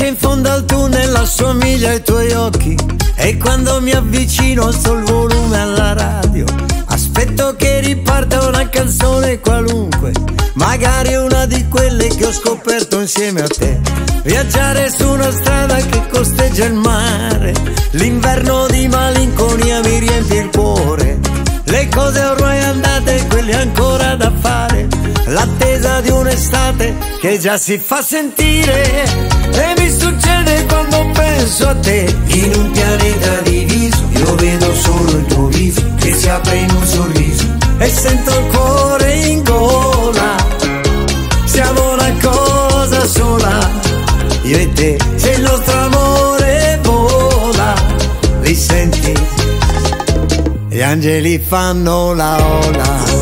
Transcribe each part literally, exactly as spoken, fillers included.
luce in fondo al tunnel assomiglia ai tuoi occhi, e quando mi avvicino alzo il volume alla radio. Aspetto che riparta una canzone qualunque, magari una di quelle che ho scoperto insieme a te. Viaggiare su una strada che costeggia il mare, l'inverno di malinconia mi riempie il cuore. Le cose ormai andate, quelle ancora da fare, l'attesa di un'estate che già si fa sentire. E mi succede quando penso a te, in un pianeta diviso, io vedo solo il tuo viso che si apre in un sorriso, e sento il cuore in gola. Siamo una cosa sola, io e te, se il nostro amore vola. Li senti? Gli angeli fanno la ola.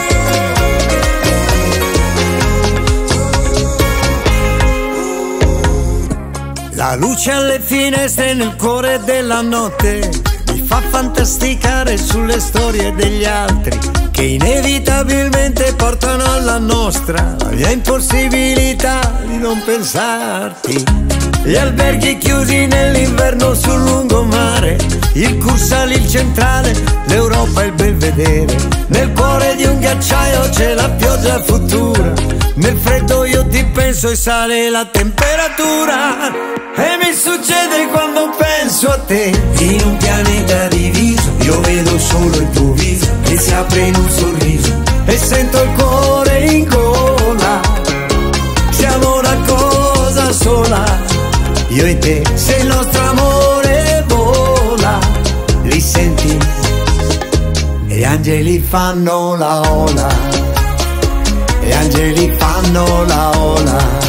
La luce alle finestre nel cuore della notte mi fa fantasticare sulle storie degli altri, che inevitabilmente portano alla nostra la mia impossibilità di non pensarti. Gli alberghi chiusi nell'inverno sul lungomare, il Cursale, il Centrale, l'Europa e il Belvedere. Nel cuore di un ghiacciaio c'è la pioggia futura, nel freddo io ti penso e sale la temperatura. E mi succede quando penso a te, in un pianeta diviso, io vedo solo il tuo viso che si apre in un sorriso, e sento il cuore in gola. Siamo una cosa sola, io e te, se il nostro amore vola. Li senti? Gli angeli fanno la ola, gli angeli fanno la ola.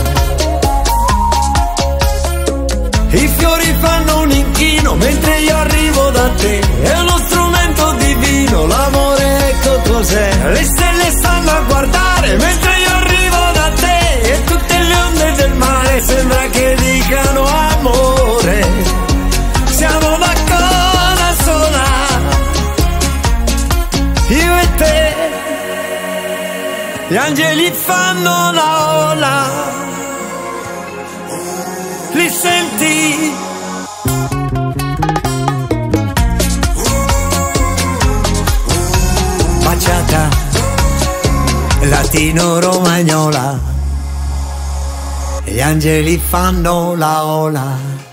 I fiori fanno un inchino mentre io arrivo da te, è uno strumento divino, l'amore ecco cos'è. Le stelle stanno a guardare mentre io arrivo da te, e tutte le onde del mare sembra che dicano amore. Siamo una cosa sola, io e te. Gli angeli fanno la ola. Li senti? Baciata latino-romagnola, gli angeli fanno la ola.